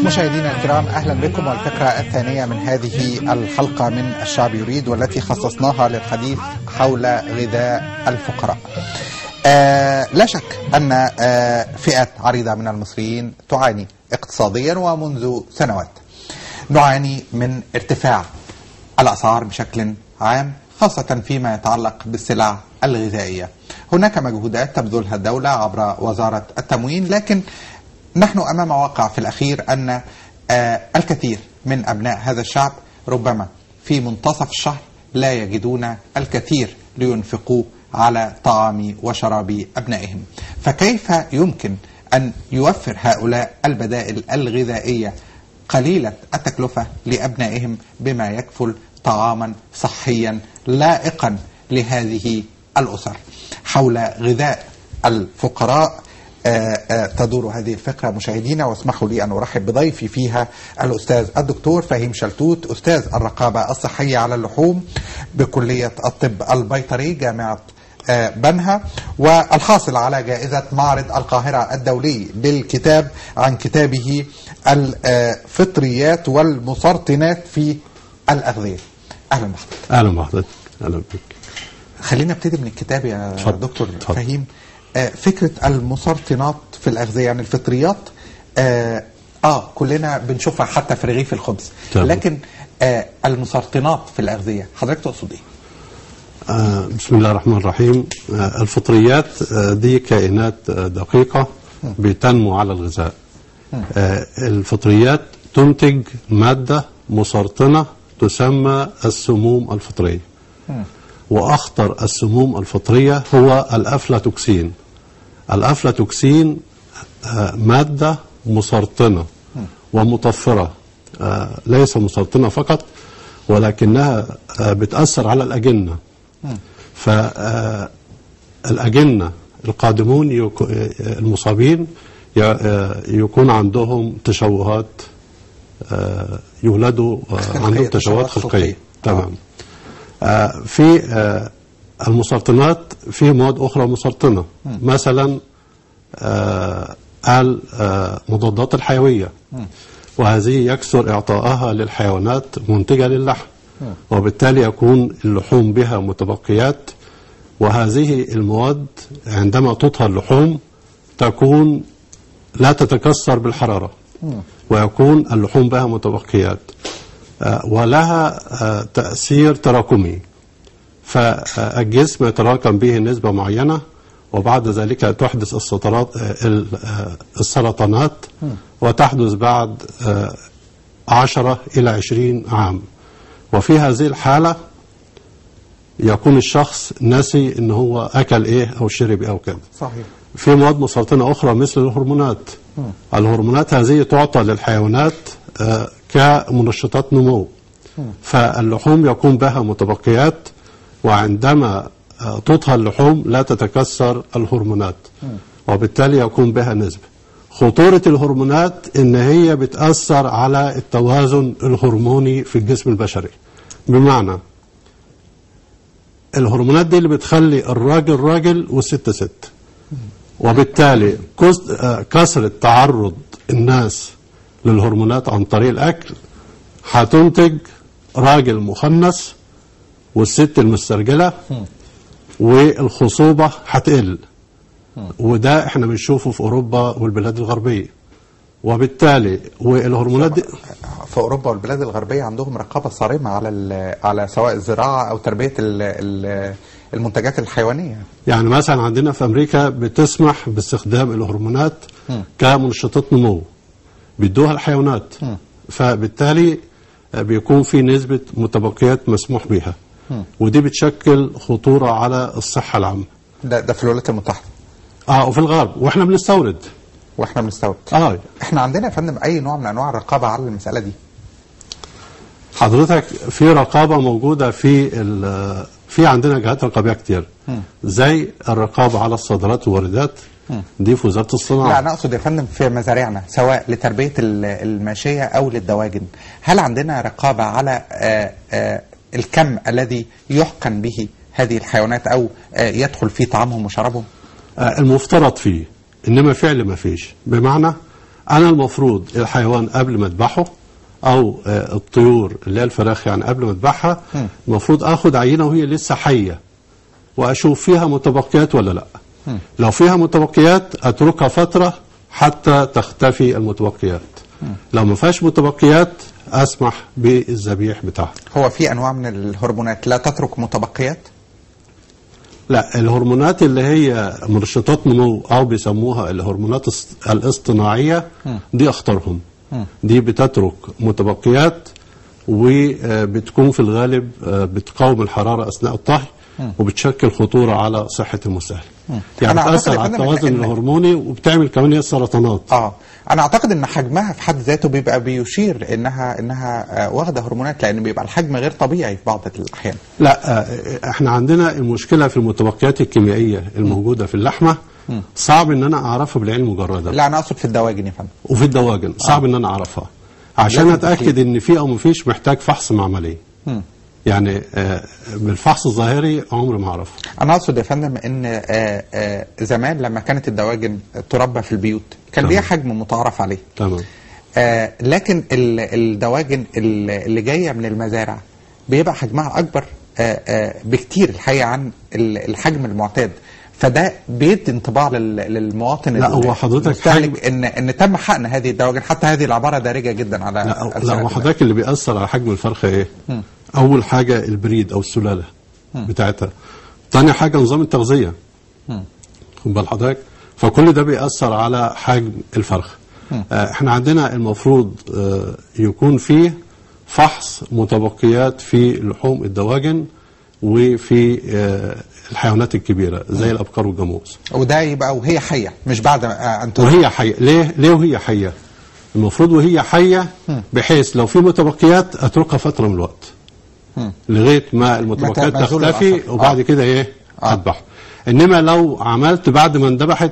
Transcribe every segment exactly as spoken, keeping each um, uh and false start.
مشاهدينا الكرام، أهلا بكم والفقرة الثانية من هذه الحلقة من الشعب يريد، والتي خصصناها للحديث حول غذاء الفقراء. آه لا شك أن آه فئات عريضة من المصريين تعاني اقتصاديا ومنذ سنوات. نعاني من ارتفاع الأسعار بشكل عام، خاصة فيما يتعلق بالسلع الغذائية. هناك مجهودات تبذلها الدولة عبر وزارة التموين، لكن نحن أمام واقع في الأخير أن آه الكثير من أبناء هذا الشعب ربما في منتصف الشهر لا يجدون الكثير لينفقوه على طعام وشراب أبنائهم. فكيف يمكن أن يوفر هؤلاء البدائل الغذائية قليلة التكلفة لأبنائهم بما يكفل طعاما صحيا لائقا لهذه الأسر؟ حول غذاء الفقراء آآ آآ تدور هذه الفقرة مشاهدينا، واسمحوا لي أن أرحب بضيفي فيها الأستاذ الدكتور فهيم شلتوت، أستاذ الرقابة الصحية على اللحوم بكلية الطب البيطري جامعة بنها، والحاصل على جائزة معرض القاهرة الدولي للكتاب عن كتابه الفطريات والمسرطنات في الأغذية. أهلا بحضرتك. أهلا بحضرتك. أهلا بك. خلينا نبتدي من الكتاب يا فضل. دكتور فضل. فهيم. آه فكرة المسرطنات في الأغذية، يعني الفطريات آه, آه كلنا بنشوفها حتى في رغيف الخبز، طبعا. لكن آه المسرطنات في الأغذية حضرتك تقصد إيه؟ آه بسم الله الرحمن الرحيم. آه الفطريات آه دي كائنات آه دقيقة بتنمو على الغذاء. آه الفطريات تنتج مادة مسرطنة تسمى السموم الفطرية. وأخطر السموم الفطرية هو الأفلاتوكسين. الأفلاتوكسين آه مادة مسرطنة ومطفرة، آه ليس مسرطنة فقط ولكنها آه بتأثر على الأجنة. فالأجنة القادمون المصابين يكون عندهم تشوهات، يولدوا عندهم تشوهات خلقية. تمام. في المسرطنات في مواد أخرى مسرطنة، مثلا المضادات الحيوية، وهذه يكثر إعطائها للحيوانات منتجة للحم، وبالتالي يكون اللحوم بها متبقيات، وهذه المواد عندما تطهى اللحوم تكون لا تتكسر بالحرارة، ويكون اللحوم بها متبقيات ولها تأثير تراكمي، فالجسم يتراكم به نسبة معينة، وبعد ذلك تحدث السرطانات وتحدث بعد عشرة إلى عشرين عام. وفي هذه الحالة يكون الشخص ناسي ان هو اكل ايه او شرب ايه او كده. صحيح. في مواد مسرطنة اخرى مثل الهرمونات. م. الهرمونات هذه تعطى للحيوانات آه كمنشطات نمو. م. فاللحوم يكون بها متبقيات، وعندما آه تطهى اللحوم لا تتكسر الهرمونات، م. وبالتالي يكون بها نسبة. خطورة الهرمونات ان هي بتأثر على التوازن الهرموني في الجسم البشري. بمعنى الهرمونات دي اللي بتخلي الراجل راجل والست ست، وبالتالي كثرة تعرض الناس للهرمونات عن طريق الأكل هتنتج راجل مخنث والست المسترجلة، والخصوبة هتقل، وده احنا بنشوفه في أوروبا والبلاد الغربية. وبالتالي والهرمونات دي في اوروبا والبلاد الغربيه عندهم رقابه صارمه على على سواء الزراعه او تربيه المنتجات الحيوانيه. يعني مثلا عندنا في امريكا بتسمح باستخدام الهرمونات م. كمنشطات نمو، بيدوها الحيوانات، م. فبالتالي بيكون في نسبه متبقيات مسموح بها، م. ودي بتشكل خطوره على الصحه العامه. ده ده في الولايات المتحده. اه وفي الغرب، واحنا بنستورد. واحنا بنستورد. اه احنا عندنا يا فندم اي نوع من انواع الرقابه على المساله دي؟ حضرتك في رقابه موجوده في في عندنا جهات رقابيه كتير، م. زي الرقابه على الصادرات والواردات، دي في وزاره الصناعه. لا انا اقصد يا فندم في مزارعنا سواء لتربيه الماشيه او للدواجن، هل عندنا رقابه على آآ آآ الكم الذي يحقن به هذه الحيوانات او يدخل في طعامهم وشرابهم؟ المفترض فيه، انما فعل ما فيش. بمعنى انا المفروض الحيوان قبل ما اذبحه او آه، الطيور اللي هي الفراخ يعني قبل ما اذبحها المفروض اخد عينه وهي لسه حيه واشوف فيها متبقيات ولا لا. م. لو فيها متبقيات اتركها فتره حتى تختفي المتبقيات. م. لو ما فيهاش متبقيات اسمح بالذبيح بتاعها. هو في انواع من الهرمونات لا تترك متبقيات؟ لا، الهرمونات اللي هي منشطات نمو او بيسموها الهرمونات الاصطناعيه دي اخطرهم. دي بتترك متبقيات وبتكون في الغالب بتقاوم الحراره اثناء الطهي وبتشكل خطوره على صحه المستهلك. يعني بتاثر على التوازن الهرموني وبتعمل كمان هي السرطانات. اه انا اعتقد ان حجمها في حد ذاته بيبقى بيشير انها انها واخده هرمونات، لان بيبقى الحجم غير طبيعي في بعض الاحيان. لا، احنا عندنا المشكله في المتبقيات الكيميائيه الموجوده في اللحمه. م. صعب ان انا اعرفها بالعين مجرده. لا انا اقصد في الدواجن يا فندم. وفي الدواجن صعب آه. ان انا اعرفها عشان اتاكد ان في او ما فيش، محتاج فحص معملي. م. يعني آه بالفحص الظاهري عمري ما اعرفه. انا اقصد يا فندم ان آه آه زمان لما كانت الدواجن تربى في البيوت كان ليها حجم متعارف عليه. تمام. آه لكن الدواجن اللي جايه من المزارع بيبقى حجمها اكبر آه آه بكتير الحقيقه عن الحجم المعتاد، فده بيدي انطباع للمواطن. لا هو حضرتك حجم ان ان تم حقن هذه الدواجن، حتى هذه العباره دارجه جدا على. لا, لا هو حضرتك اللي بيأثر على حجم الفرخه ايه؟ م. اول حاجه البريد او السلاله م. بتاعتها. ثاني حاجه نظام التغذيه. خد بال حضرتك، فكل ده بيأثر على حجم الفرخه. آه احنا عندنا المفروض آه يكون فيه فحص متبقيات في لحوم الدواجن وفي آه الحيوانات الكبيره زي الابقار والجاموس. وده يبقى وهي حيه مش بعد ان وهي حيه. ليه ليه وهي حيه؟ المفروض وهي حيه بحيث لو في متبقيات اتركها فتره من الوقت م. لغايه ما المتبقيات تختفي وبعد آه. كده ايه آه. اذبح. انما لو عملت بعد ما اندبحت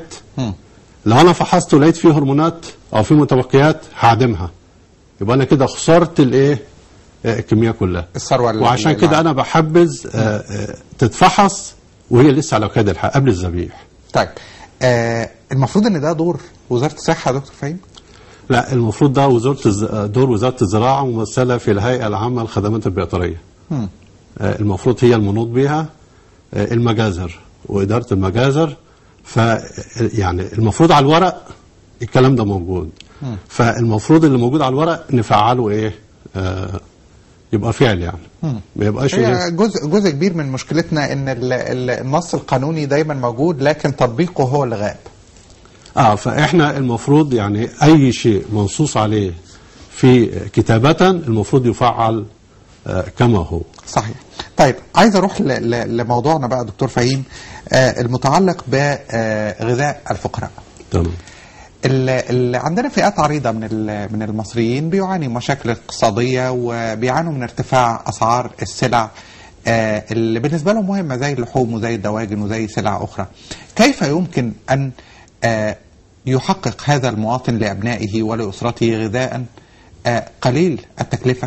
لو انا فحصت ولقيت فيه هرمونات او في متبقيات هعدمها، يبقى انا كده خسرت الايه الكميه كلها. الثروه. وعشان كده انا بحبذ آه آه تتفحص وهي لسه على كاد الحق قبل الذبيح. طيب آه المفروض ان ده دور وزاره الصحه يا دكتور فهيم؟ لا، المفروض ده وزاره دور وزاره الزراعه ممثله في الهيئه العامه للخدمات البيطريه. آه المفروض هي المنوط بها آه المجازر واداره المجازر. ف يعني المفروض على الورق الكلام ده موجود. م. فالمفروض اللي موجود على الورق نفعله ايه؟ آه يبقى فعل يعني. م. ما يبقاش هي جزء جزء كبير من مشكلتنا ان النص القانوني دايما موجود لكن تطبيقه هو اللي غاب. اه فاحنا المفروض يعني اي شيء منصوص عليه في كتابة المفروض يفعل آه كما هو. صحيح. طيب عايز اروح لموضوعنا بقى دكتور فهيم آه المتعلق بغذاء الفقراء. تمام. اللي عندنا فئات عريضه من من المصريين بيعاني مشاكل اقتصاديه وبيعانوا من ارتفاع اسعار السلع آه اللي بالنسبه لهم مهمه زي اللحوم وزي الدواجن وزي سلع اخرى. كيف يمكن ان آه يحقق هذا المواطن لابنائه ولاسرته غذاء آه قليل التكلفه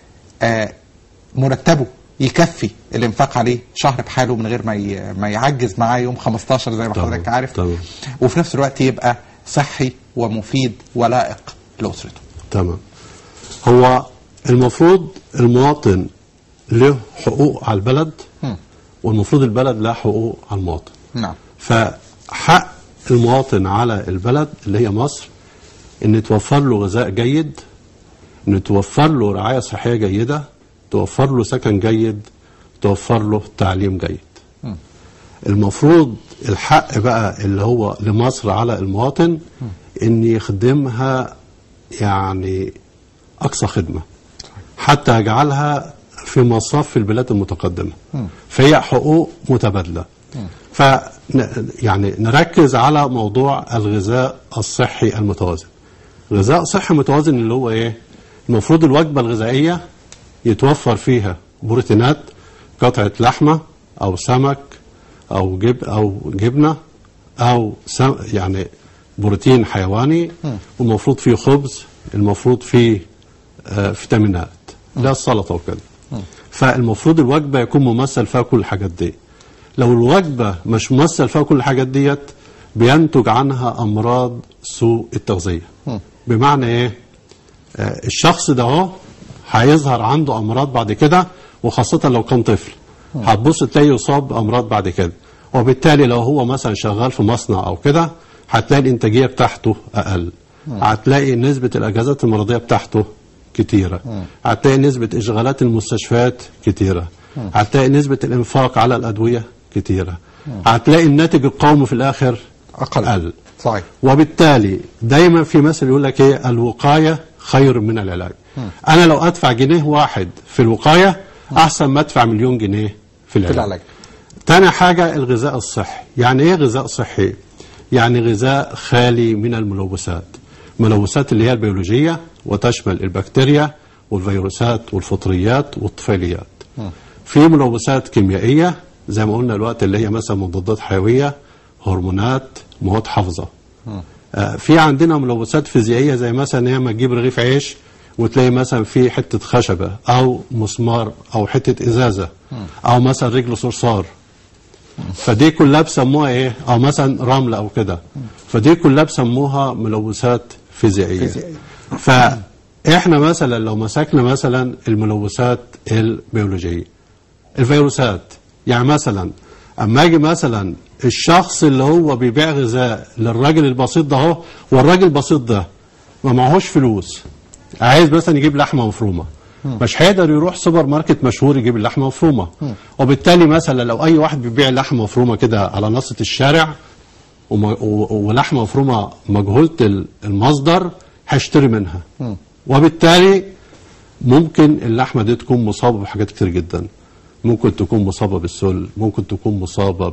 آه مرتبه يكفي الانفاق عليه شهر بحاله من غير ما ما يعجز معاه يوم خمستاشر زي ما حضرتك عارف. طبعا. وفي نفس الوقت يبقى صحي ومفيد ولائق لأسرته. تمام. هو المفروض المواطن له حقوق على البلد م. والمفروض البلد له حقوق على المواطن. نعم. فحق المواطن على البلد اللي هي مصر ان توفر له غذاء جيد، ان توفر له رعاية صحية جيدة، توفر له سكن جيد، توفر له تعليم جيد. م. المفروض الحق بقى اللي هو لمصر على المواطن م. ان يخدمها يعني اقصى خدمة حتى يجعلها في مصاف البلاد المتقدمة. م. فهي حقوق متبادلة. ف يعني نركز على موضوع الغذاء الصحي المتوازن. غذاء صحي متوازن اللي هو ايه؟ المفروض الوجبة الغذائية يتوفر فيها بروتينات، قطعة لحمة او سمك او جب او جبنة او سم يعني بروتين حيواني، والمفروض فيه خبز، المفروض فيه آه فيتامينات لا السلطة وكده. فالمفروض الوجبة يكون ممثل فيها كل الحاجات دي. لو الوجبة مش ممثل فيها كل الحاجات ديت بينتج عنها أمراض سوء التغذية. بمعنى ايه؟ آه الشخص ده اهو هيظهر عنده امراض بعد كده، وخاصه لو كان طفل هتبص تلاقي يصاب بامراض بعد كده، وبالتالي لو هو مثلا شغال في مصنع او كده هتلاقي الانتاجيه بتاعته اقل، هتلاقي نسبه الاجازات المرضيه بتاعته كتيره، هتلاقي نسبه اشغالات المستشفيات كتيره، هتلاقي نسبه الانفاق على الادويه كتيره، هتلاقي الناتج القومي في الاخر اقل, أقل. صحيح. وبالتالي دايما في مثل يقول لك ايه؟ الوقايه خير من العلاج. م. انا لو ادفع جنيه واحد في الوقايه احسن ما ادفع مليون جنيه في العلاج. في العلاج. تاني حاجه الغذاء الصحي. يعني ايه غذاء صحي؟ يعني غذاء خالي من الملوثات، ملوثات اللي هي البيولوجيه وتشمل البكتيريا والفيروسات والفطريات والطفيليات. م. في ملوثات كيميائيه زي ما قلنا الوقت اللي هي مثلا مضادات حيويه، هرمونات، مواد حافظه. آه في عندنا ملوثات فيزيائيه زي مثلا لما تجيب رغيف عيش وتلاقي مثلا في حته خشبه او مسمار او حته ازازه او مثلا رجل صرصار، فدي كلها بسموها ايه؟ او مثلا رمل او كده، فدي كلها بسموها ملوثات فيزيائيه. فاحنا مثلا لو مسكنا مثلا الملوثات البيولوجيه، الفيروسات، يعني مثلا اما اجي مثلا الشخص اللي هو بيبيع غذاء للراجل البسيط ده اهو، والراجل البسيط ده ما معهوش فلوس، عايز مثلا يجيب لحمه مفرومه، مش هيقدر يروح سوبر ماركت مشهور يجيب اللحمه مفرومه، وبالتالي مثلا لو اي واحد بيبيع لحمه مفرومه كده على ناصيه الشارع ولحمه مفرومه مجهوله المصدر هيشتري منها، وبالتالي ممكن اللحمه دي تكون مصابه بحاجات كتير جدا، ممكن تكون مصابه بالسل، ممكن تكون مصابه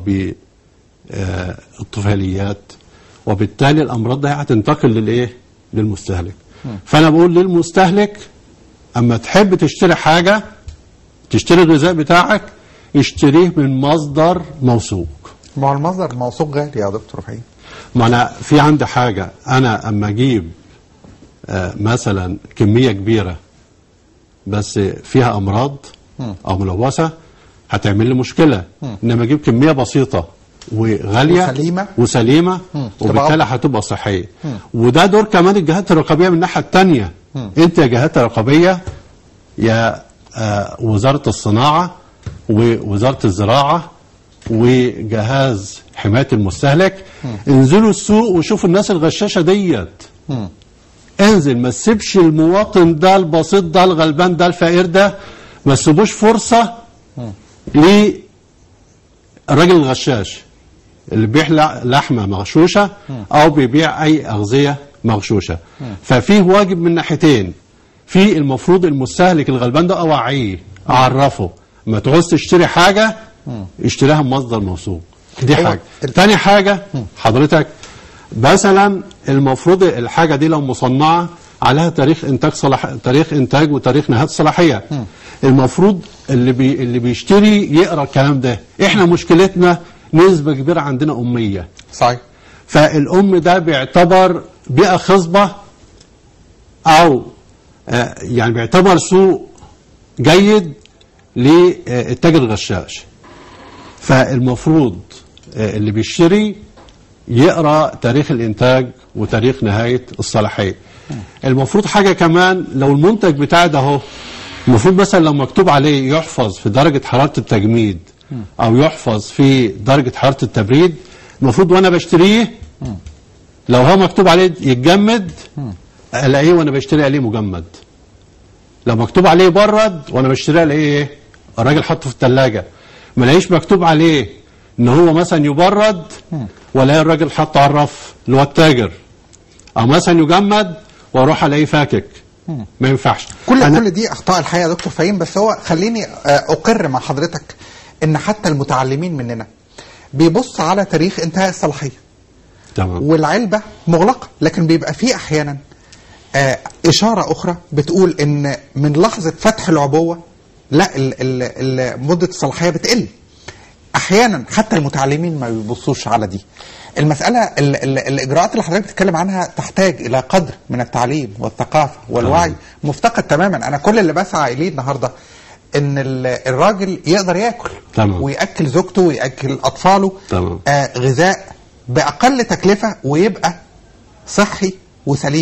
بالطفيليات، وبالتالي الامراض دي هتنتقل للايه؟ للمستهلك. فانا بقول للمستهلك اما تحب تشتري حاجه، تشتري الغذاء بتاعك، اشتريه من مصدر موثوق. ما هو المصدر الموثوق غالي يا دكتور فهيم. ما انا في عندي حاجه، انا اما اجيب آه مثلا كميه كبيره بس فيها امراض او ملوثه هتعمل لي مشكله، انما اجيب كميه بسيطه وغاليه وسليمه وسليمه وبالتالي هتبقى صحيه. مم. وده دور كمان الجهات الرقابيه من الناحيه الثانيه. انت يا جهات رقابيه، يا آه وزاره الصناعه ووزاره الزراعه وجهاز حمايه المستهلك، مم. انزلوا السوق وشوفوا الناس الغشاشه ديت. مم. انزل، ما تسيبش المواطن ده البسيط ده الغلبان ده الفقير ده، ما تسيبوش فرصه للراجل الغشاش اللي بيبيع لحمه مغشوشه او بيبيع اي اغذيه مغشوشه. ففيه واجب من ناحيتين، في المفروض المستهلك الغلبان ده اوعيه، اعرفه ما تعوز تشتري حاجه اشتريها من مصدر موثوق، دي حاجه. تاني حاجه حضرتك مثلا المفروض الحاجه دي لو مصنعه عليها تاريخ انتاج صلاح تاريخ انتاج وتاريخ نهايه صلاحيه، المفروض اللي بي اللي بيشتري يقرا الكلام ده. احنا مشكلتنا نسبه كبيره عندنا اميه. صحيح. فالام ده بيعتبر بيئه خصبه او آه يعني بيعتبر سوق جيد للتاجر الغشاش. فالمفروض آه اللي بيشتري يقرا تاريخ الانتاج وتاريخ نهايه الصلاحيه. المفروض حاجه كمان، لو المنتج بتاعي ده اهو المفروض مثلا لو مكتوب عليه يحفظ في درجه حراره التجميد او يحفظ في درجه حراره التبريد، المفروض وانا بشتريه لو هو مكتوب عليه يتجمد الاقيه وانا بشتري الاقيه مجمد. لو مكتوب عليه يبرد وانا بشتري الاقيه ايه؟ الراجل حطه في الثلاجه. ما الاقيش مكتوب عليه ان هو مثلا يبرد ولا الراجل حطه على الرف اللي هو التاجر، او مثلا يجمد واروح الاقيه فاكك. ما ينفعش. كل كل دي اخطاء الحقيقه يا دكتور فهيم، بس هو خليني اقر مع حضرتك ان حتى المتعلمين مننا بيبص على تاريخ انتهاء الصلاحيه. تمام. والعلبه مغلقه، لكن بيبقى في احيانا آه اشاره اخرى بتقول ان من لحظه فتح العبوه لا ال ال مده الصلاحيه بتقل. احيانا حتى المتعلمين ما بيبصوش على دي. المساله ال ال الاجراءات اللي حضرتك بتتكلم عنها تحتاج الى قدر من التعليم والثقافه والوعي مفتقد تماما. انا كل اللي بسعى اليه النهارده ان الراجل يقدر ياكل تمام. وياكل زوجته وياكل اطفاله آه غذاء باقل تكلفه ويبقى صحي وسليم.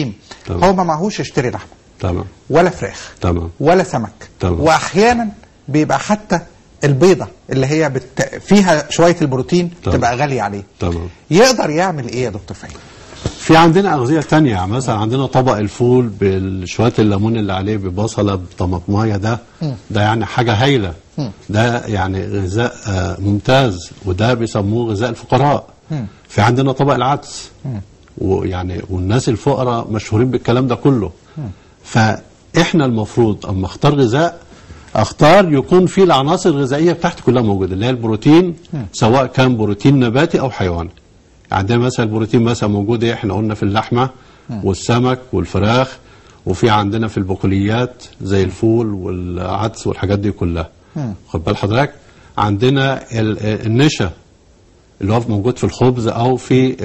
تمام. هو ما معهوش يشتري لحمه تمام ولا فراخ تمام ولا سمك تمام. واحيانا بيبقى حتى البيضه اللي هي بت... فيها شويه البروتين تمام. تبقى غاليه عليه. تمام. يقدر يعمل ايه يا دكتور فهيم؟ في عندنا اغذيه تانية، مثلا عندنا طبق الفول بشويه الليمون اللي عليه ببصله بطماطمايه، ده ده يعني حاجه هايله، ده يعني غذاء آه ممتاز، وده بيسموه غذاء الفقراء. في عندنا طبق العدس، ويعني والناس الفقراء مشهورين بالكلام ده كله. فاحنا المفروض اما اختار غذاء اختار يكون فيه العناصر الغذائيه بتاعته كلها موجوده، اللي هي البروتين، سواء كان بروتين نباتي او حيواني. عندنا مثلا البروتين مثلا موجود ايه، احنا قلنا في اللحمه والسمك والفراخ، وفي عندنا في البقوليات زي الفول والعدس والحاجات دي كلها. خد بال حضرتك، عندنا النشا اللي هو موجود في الخبز او في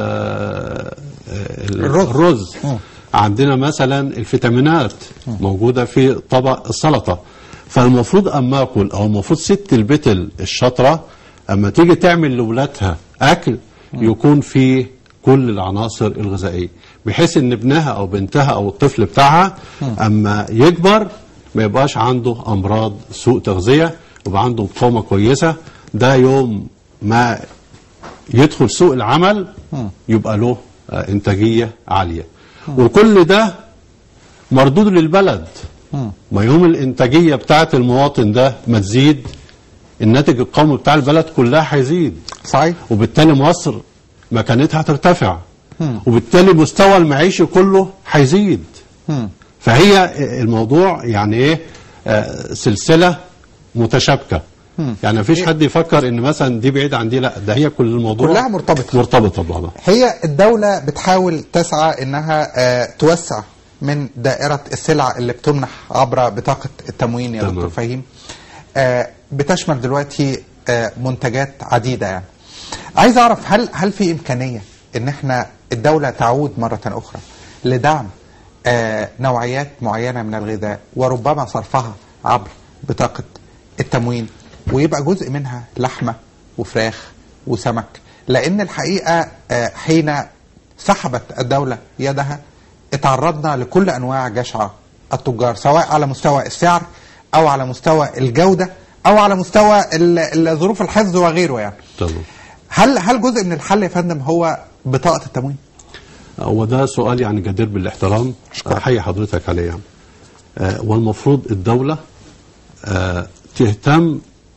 الرز, الرز. عندنا مثلا الفيتامينات موجوده في طبق السلطه. فالمفروض اما اكل، او المفروض ست البيت الشاطره اما تيجي تعمل لاولادها اكل يكون فيه كل العناصر الغذائيه، بحيث ان ابنها او بنتها او الطفل بتاعها اما يكبر ما يبقاش عنده امراض سوء تغذيه، يبقى عنده مقاومه كويسه. ده يوم ما يدخل سوق العمل يبقى له انتاجيه عاليه. وكل ده مردود للبلد. ما يوم الانتاجيه بتاعت المواطن ده ما تزيد، الناتج القومي بتاع البلد كلها هيزيد. صحيح. وبالتالي مصر مكانتها هترتفع، وبالتالي مستوى المعيشي كله هيزيد. فهي الموضوع يعني ايه، آه سلسله متشابكه. يعني ما فيش حد يفكر ان مثلا دي بعيد عن دي، لا، ده هي كل الموضوع كلها مرتبطه مرتبطه ببعضها. هي الدوله بتحاول تسعى انها آه توسع من دائره السلع اللي بتمنح عبر بطاقه التموين يا دكتور فهيم. آه بتشمل دلوقتي آه منتجات عديده. يعني عايز اعرف، هل هل في امكانيه ان احنا الدوله تعود مره اخرى لدعم آه نوعيات معينه من الغذاء، وربما صرفها عبر بطاقه التموين، ويبقى جزء منها لحمه وفراخ وسمك؟ لان الحقيقه آه حين سحبت الدوله يدها اتعرضنا لكل انواع جشع التجار، سواء على مستوى السعر او على مستوى الجوده او على مستوى ظروف الحفظ وغيره. يعني طبعا. هل هل جزء من الحل يا فندم هو بطاقه التموين؟ هو ده سؤال يعني جدير بالاحترام، احيي حضرتك عليه. يعني آه والمفروض الدوله آه تهتم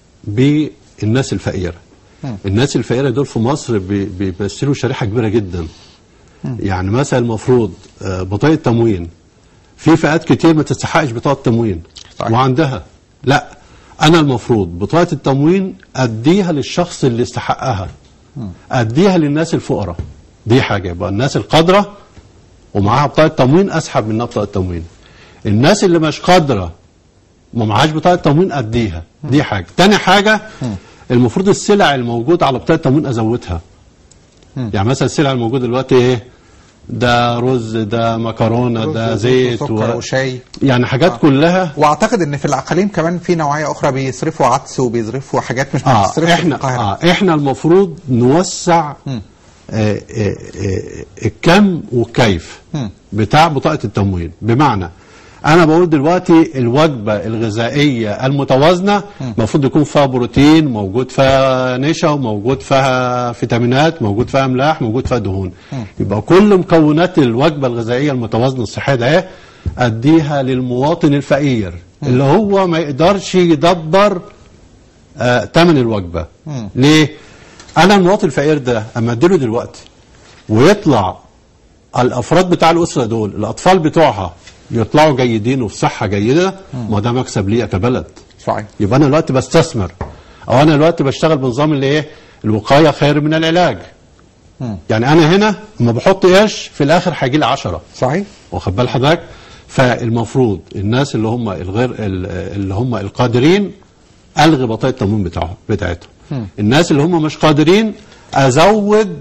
بالناس الفقيره. م. الناس الفقيره دول في مصر بيمثلوا شريحه كبيره جدا. م. يعني مثلا المفروض آه بطاقه تموين، في فئات كتير ما تستحقش بطاقه تموين طيب. وعندها، لا، انا المفروض بطاقه التموين اديها للشخص اللي يستحقها، اديها للناس الفقراء. دي حاجه. يبقى الناس القادره ومعاها بطاقه تموين اسحب منها بطاقه تموين. الناس اللي مش قادره وما معهاش بطاقه تموين اديها. دي حاجه. تاني حاجه، المفروض السلع الموجوده على بطاقه التموين ازودها. يعني مثلا السلع الموجوده دلوقتي ايه؟ ده رز، ده مكرونه، ده زيت وسكر و... وشاي، يعني حاجات آه. كلها. واعتقد ان في الاقاليم كمان في نوعيه اخرى بيصرفوا عدس وبيصرفوا حاجات مش آه. بتصرف احنا في القاهره. آه. احنا المفروض نوسع آه آه آه الكم والكيف م. بتاع بطاقه التموين. بمعنى انا بقول دلوقتي الوجبه الغذائيه المتوازنه المفروض يكون فيها بروتين، موجود فيها نشا، موجود فيها فيتامينات، موجود فيها املاح، موجود فيها دهون. يبقى كل مكونات الوجبه الغذائيه المتوازنه الصحيه ده اديها للمواطن الفقير اللي هو ما يقدرش يدبر آه ثمن الوجبه. ليه؟ انا المواطن الفقير ده اما اديله دلوقتي ويطلع الافراد بتاع الاسره دول الاطفال بتوعها يطلعوا جيدين وفي صحه جيده، ما ده مكسب ليا كبلد. صحيح. يبقى انا دلوقتي بستثمر، او انا دلوقتي بشتغل بنظام اللي ايه؟ الوقايه خير من العلاج. مم. يعني انا هنا لما بحط قرش في الاخر هيجي لي عشرة. صحيح. واخد بال حضرتك؟ فالمفروض الناس اللي هم الغير اللي هم القادرين الغي بطاقه التموين بتاعهم بتاعتهم. مم. الناس اللي هم مش قادرين ازود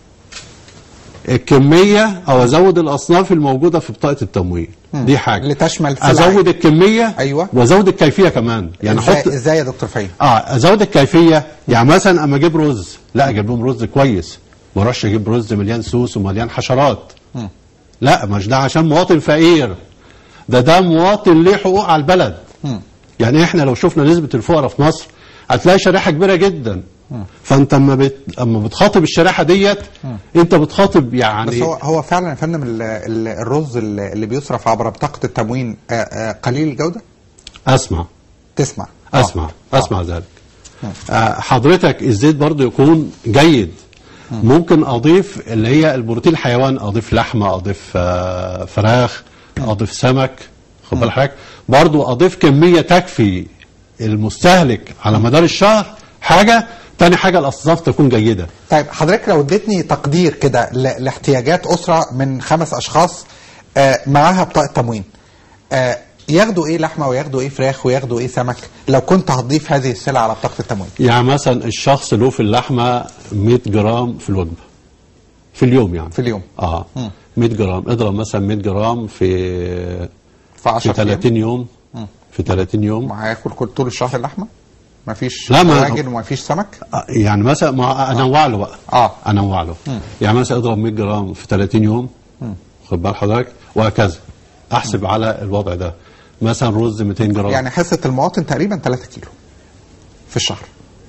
الكميه او ازود الاصناف الموجوده في بطاقه التموين. مم. دي حاجه اللي تشمل ازود الكميه. ايوه. وازود الكيفيه كمان. يعني ازاي احط ازاي يا دكتور فهيم؟ اه ازود الكيفيه. يعني مثلا اما اجيب رز، لا اجيب لهم رز كويس، ما اروحش اجيب رز مليان سوس ومليان حشرات. مم. لا مش ده عشان مواطن فقير، ده ده مواطن ليه حقوق على البلد. م. يعني احنا لو شفنا نسبة الفقراء في مصر هتلاقي شريحة كبيرة جدا. م. فانت اما بت... اما بتخاطب الشريحة ديت م. انت بتخاطب يعني. بس هو هو فعلا يا فندم الرز اللي بيصرف عبر بطاقة التموين قليل الجودة؟ اسمع تسمع اسمع آه. اسمع ذلك. آه حضرتك الزيت برضو يكون جيد. م. ممكن اضيف اللي هي البروتين الحيوان، اضيف لحمة، اضيف آه فراخ، م. اضيف سمك، خد بال حضرتك، برضو اضيف كمية تكفي المستهلك على مدار الشهر. حاجة تاني حاجة الاصناف تكون جيدة. طيب حضرتك لو اديتني تقدير كده لاحتياجات اسرة من خمس اشخاص آه معاها بطاقة تموين، آه ياخدوا ايه لحمة وياخدوا ايه فراخ وياخدوا ايه سمك لو كنت هتضيف هذه السلع على بطاقة التموين؟ يعني مثلا الشخص له في اللحمة مية جرام في الوجبة في اليوم، يعني في اليوم اه م. مية جرام، اضرب مثلا مية جرام في في ثلاثين يوم. م. في ثلاثين يوم هياكل كل طول الشهر اللحمة؟ مفيش دواجن ومفيش سمك؟ يعني مثلا ما انوع له بقى. اه انوع له. م. يعني مثلا اضرب مية جرام في ثلاثين يوم، خد بال حضرتك، وهكذا احسب م. على الوضع ده. مثلا رز مئتين جرام، يعني حصة المواطن تقريبا ثلاثة كيلو في الشهر.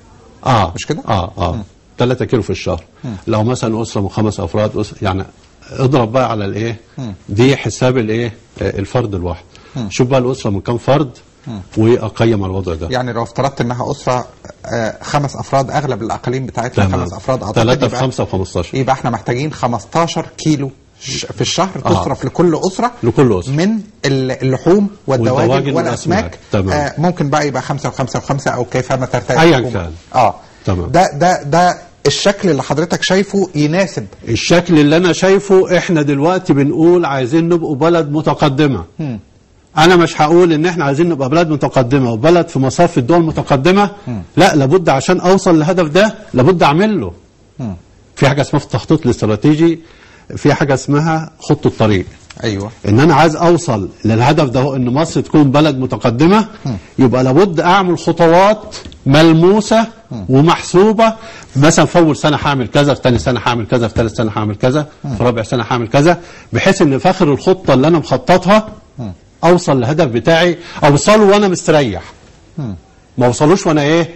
اه مش كده؟ اه اه م. ثلاثة كيلو في الشهر. م. لو مثلا اسره من خمس افراد، أسرة يعني اضرب بقى على الايه؟ دي حساب الايه؟ الفرد الواحد. م. شوف بقى الاسره من كام فرد واقيم على الوضع ده. يعني لو افترضت انها اسره آه خمس افراد، اغلب الاقاليم بتاعتنا خمس افراد، اعتقد ثلاثة في خمسة وخمستاشر، يبقى احنا محتاجين خمستاشر كيلو في الشهر تصرف آه. لكل اسره لكل اسره من اللحوم والدواجن والاسماك. آه ممكن بقى يبقى خمسة وخمسة وخمسة او كيفما ترتفع ايا كان. اه تمام. ده ده ده الشكل اللي حضرتك شايفه يناسب. الشكل اللي انا شايفه، احنا دلوقتي بنقول عايزين نبقوا بلد متقدمه. م. انا مش هقول ان احنا عايزين نبقى بلد متقدمه وبلد في مصاف الدول المتقدمه. م. لا، لابد عشان اوصل للهدف ده لابد اعمل له. م. في حاجه اسمها في التخطيط الاستراتيجي، في حاجه اسمها خطه الطريق. ايوه. ان انا عايز اوصل للهدف ده، ان مصر تكون بلد متقدمه. م. يبقى لابد اعمل خطوات ملموسه م. ومحسوبه. مثلا في اول سنه هعمل كذا، في ثاني سنه هعمل كذا، في ثالث سنه هعمل كذا، م. في رابع سنه هعمل كذا، بحيث ان في اخر الخطه اللي انا مخططها م. اوصل للهدف بتاعي، اوصله وانا مستريح. م. ما اوصلوش وانا ايه؟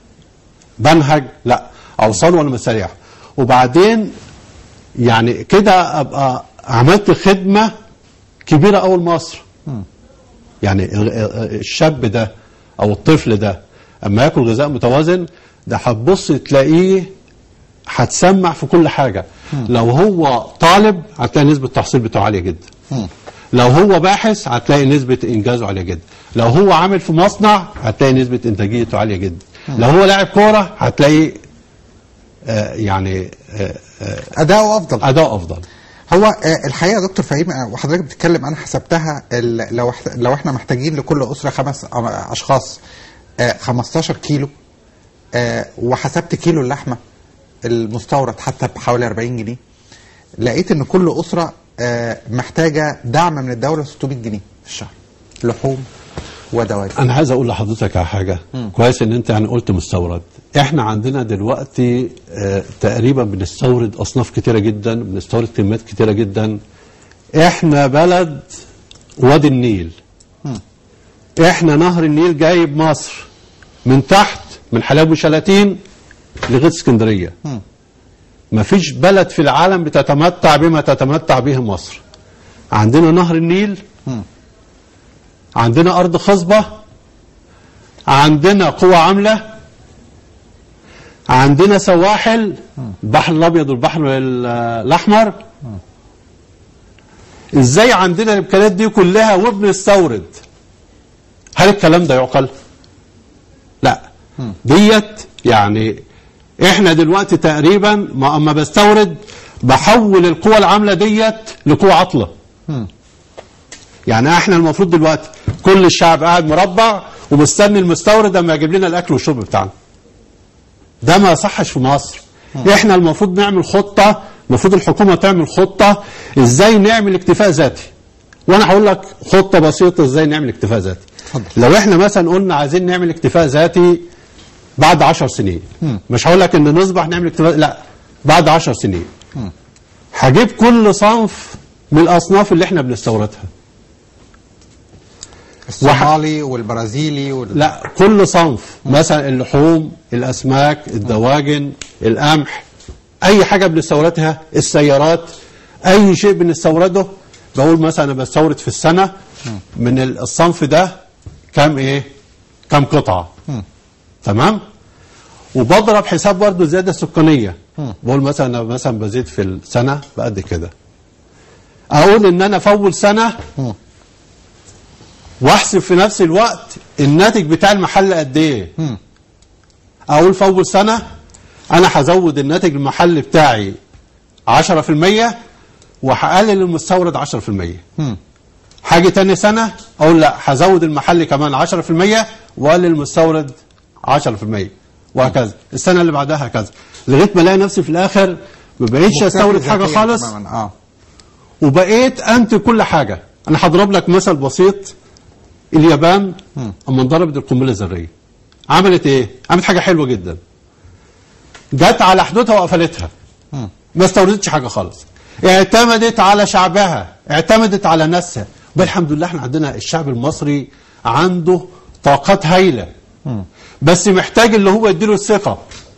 بنهج، لا، اوصله وانا مستريح. وبعدين يعني كده ابقى عملت خدمه كبيره قوي لمصر. يعني الشاب ده او الطفل ده اما ياكل غذاء متوازن، ده هتبص تلاقيه هتسمع في كل حاجه. م. لو هو طالب هتلاقي نسبه التحصيل بتاعه عاليه جدا. م. لو هو باحث هتلاقي نسبه انجازه عاليه جدا. لو هو عامل في مصنع هتلاقي نسبه انتاجيته عاليه جدا. م. لو هو لاعب كوره هتلاقي آه يعني آه آه اداؤه افضل. اداؤه افضل. هو آه الحقيقه يا دكتور فهيم، وحضرتك بتتكلم، انا حسبتها، لو لو احنا محتاجين لكل اسره خمس اشخاص آه خمستاشر كيلو، آه وحسبت كيلو اللحمه المستورد حتى بحوالي أربعين جنيه، لقيت ان كل اسره آه محتاجه دعم من الدوله ستمائة جنيه في الشهر، لحوم ودواجن. انا عايز اقول لحضرتك على حاجه. م. كويس ان انت يعني قلت مستورد. احنا عندنا دلوقتي آه تقريبا بنستورد اصناف كتيره جدا، بنستورد كميات كتيره جدا. احنا بلد وادي النيل. م. احنا نهر النيل جايب مصر من تحت، من حلايب وشلاتين لغايه اسكندريه. م. مفيش بلد في العالم بتتمتع بما تتمتع به مصر. عندنا نهر النيل، م. عندنا أرض خصبة، عندنا قوة عاملة، عندنا سواحل، البحر الأبيض والبحر الأحمر. إزاي عندنا الإمكانيات دي كلها وبنستورد؟ هل الكلام ده يعقل؟ لا. ديت يعني إحنا دلوقتي تقريبا ما أما بستورد بحول القوة العاملة ديت لقوة عطلة. يعني احنا المفروض دلوقتي كل الشعب قاعد مربع ومستني المستورد اما يجيب لنا الاكل والشرب بتاعنا. ده ما يصحش في مصر. م. احنا المفروض نعمل خطه، المفروض الحكومه تعمل خطه ازاي نعمل اكتفاء ذاتي. وانا هقول لك خطه بسيطه ازاي نعمل اكتفاء ذاتي. فضل. لو احنا مثلا قلنا عايزين نعمل اكتفاء ذاتي بعد عشر سنين، م. مش هقول لك ان نصبح نعمل اكتفاء، لا، بعد عشر سنين. م. هجيب كل صنف من الاصناف اللي احنا بنستوردها. الصومالي والبرازيلي وال... لا، كل صنف، مثلا اللحوم، الاسماك، الدواجن، القمح، اي حاجه بنستوردها، السيارات، اي شيء بنستورده. بقول مثلا انا بستورد في السنه من الصنف ده كم ايه كم قطعه. م. تمام. وبضرب حساب برضه الزياده السكانيه. بقول مثلا انا مثلا بزيد في السنه بقد كده، اقول ان انا في اول سنه م. واحسب في نفس الوقت الناتج بتاع المحل قد ايه. م. اقول في اول سنه انا هزود الناتج المحلي بتاعي عشرة في المية وهقلل المستورد عشرة في المية. م. حاجه تاني سنه اقول لا، هزود المحلي كمان عشرة في المية واقلل المستورد عشرة في المية، وهكذا. السنه اللي بعدها هكذا، لغايه ما الاقي نفسي في الاخر ما بقيتش استورد حاجه خالص. اه وبقيت انتج كل حاجه. انا هضرب لك مثل بسيط. اليابان اما انضربت القنبله الذريه عملت ايه؟ عملت حاجه حلوه جدا. جت على حدودها وقفلتها. ما استوردتش حاجه خالص. اعتمدت على شعبها، اعتمدت على ناسها. والحمد لله احنا عندنا الشعب المصري عنده طاقات هايله، بس محتاج اللي هو يديله الثقه.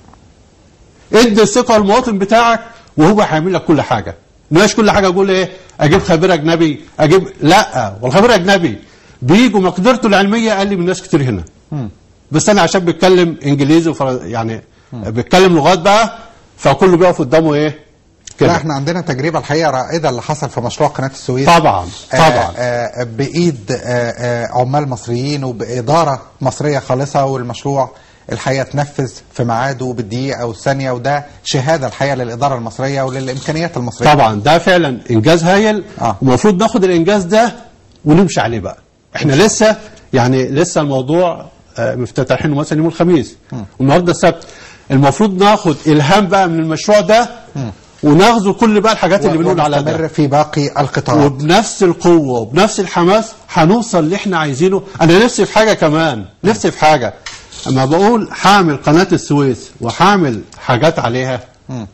ادي الثقه للمواطن بتاعك وهو هيعمل لك كل حاجه. مش كل حاجه اقول ايه اجيب خبير اجنبي، اجيب لا، والخبير اجنبي بيجوا مقدرته العلميه اقل من ناس كتير هنا. م. بس انا عشان بتكلم انجليزي وفر... يعني م. بتكلم لغات بقى، فكله بيقف قدامه ايه كده. لا احنا عندنا تجربه الحقيقه رائده اللي حصل في مشروع قناه السويس. طبعا طبعا. آآ آآ بايد آآ عمال مصريين وباداره مصريه خالصه، والمشروع الحقيقه تنفذ في ميعاده بالدقيقه والثانيه، وده شهاده الحقيقه للاداره المصريه وللامكانيات المصريه. طبعا ده فعلا انجاز هايل. آه. ومفروض ناخد الانجاز ده ونمشي عليه بقى. احنا لسه يعني لسه الموضوع مفتتحينه مثلا يوم الخميس والنهارده السبت. المفروض ناخد الهام بقى من المشروع ده م. وناخذ كل بقى الحاجات اللي بنقول عليها ده في باقي القطاعات، وبنفس القوه وبنفس الحماس هنوصل اللي احنا عايزينه. انا نفسي في حاجه كمان، نفسي في حاجه. اما بقول هعمل قناه السويس وهعمل حاجات عليها م.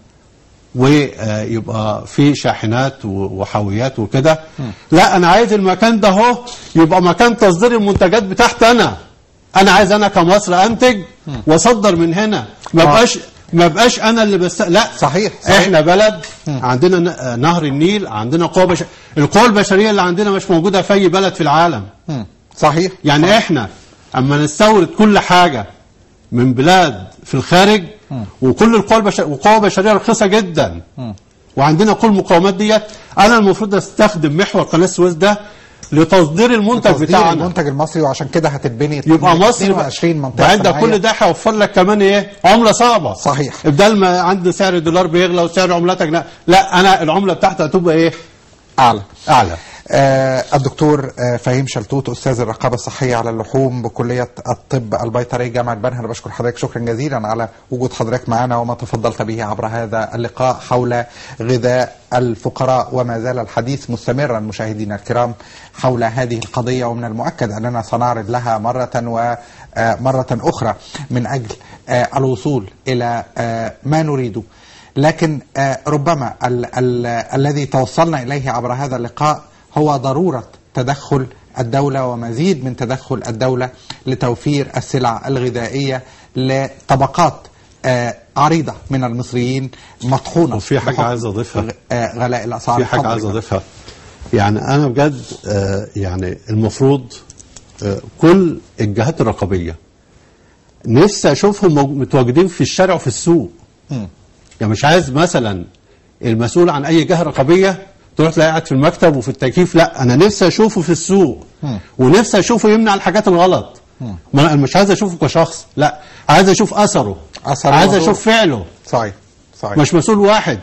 ويبقى في شاحنات وحاويات وكده، لا انا عايز المكان ده اهو يبقى مكان تصدير المنتجات بتاعتي. انا انا عايز انا كمصر انتج واصدر من هنا، ما بقاش ما بقاش انا اللي بس لا صحيح, صحيح. احنا بلد عندنا نهر النيل، عندنا قوه بش... القوه البشريه اللي عندنا مش موجوده في اي بلد في العالم. صحيح. يعني صحيح. احنا اما نستورد كل حاجه من بلاد في الخارج م. وكل القوى البشريه وقوى بشريه رخيصه جدا م. وعندنا كل المقاومات ديت، انا المفروض استخدم محور قناه السويس ده لتصدير المنتج بتاعنا، المنتج المصري. وعشان كده هتتبني يبقى مصر اثنين وعشرين منطقه بعد كل ده هيوفر لك كمان ايه عمله صعبه. صحيح. بدل ما عند سعر الدولار بيغلى وسعر عملتك لا، انا العمله بتاعتي هتبقى ايه اعلى اعلى. آه الدكتور آه فهيم شلتوت، استاذ الرقابه الصحيه على اللحوم بكليه الطب البيطري جامعه بنها. انا بشكر حضرتك شكرا جزيلا على وجود حضرتك معنا وما تفضلت به عبر هذا اللقاء حول غذاء الفقراء. وما زال الحديث مستمرا مشاهدينا الكرام حول هذه القضيه، ومن المؤكد اننا سنعرض لها مره ومره اخرى من اجل آه الوصول الى آه ما نريده. لكن آه ربما ال ال الذي توصلنا اليه عبر هذا اللقاء هو ضرورة تدخل الدولة ومزيد من تدخل الدولة لتوفير السلع الغذائية لطبقات آه عريضة من المصريين مطحونة. وفي حاجة عايز أضيفها، آه غلاء الأسعار. في حاجة عايز أضيفها. يعني أنا بجد آه يعني المفروض آه كل الجهات الرقابية نفسي أشوفهم متواجدين في الشارع وفي السوق. م. يعني مش عايز مثلا المسؤول عن أي جهة رقابية تروح تلاقيه قاعد في المكتب وفي التكييف، لا انا نفسي اشوفه في السوق م. ونفسي اشوفه يمنع الحاجات الغلط. ما انا مش عايز اشوفه كشخص، لا عايز اشوف اثره، أثر عايز اشوف فعله. صحيح صحيح. مش مسؤول واحد،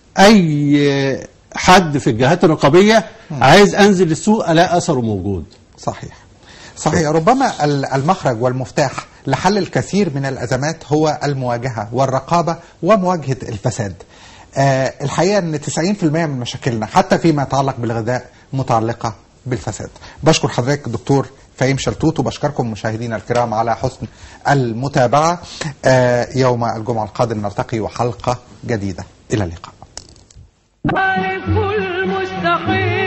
اي حد في الجهات الرقابيه م. عايز انزل السوق الاقي اثره موجود. صحيح صحيح. ربما المخرج والمفتاح لحل الكثير من الازمات هو المواجهه والرقابه ومواجهه الفساد. آه الحقيقة أن تسعين بالمئة من مشاكلنا حتى فيما يتعلق بالغذاء متعلقة بالفساد. بشكر حضرتك دكتور فهيم شلتوت، وبشكركم مشاهدينا الكرام على حسن المتابعة. آه يوم الجمعة القادم نلتقي وحلقة جديدة. إلى اللقاء.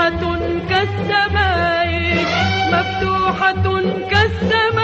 مفتوحة كالسماء مفتوحة كالسماء